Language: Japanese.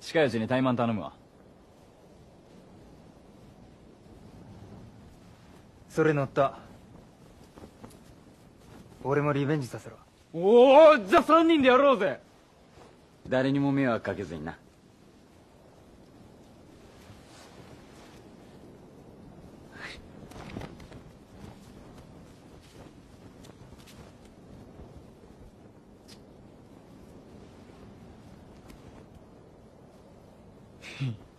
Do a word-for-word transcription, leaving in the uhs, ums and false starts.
近いうちに怠慢頼むわ。 それ乗った。俺もリベンジさせろ。 おお、じゃあ三人でやろうぜ。 誰にも迷惑かけずにな。 うん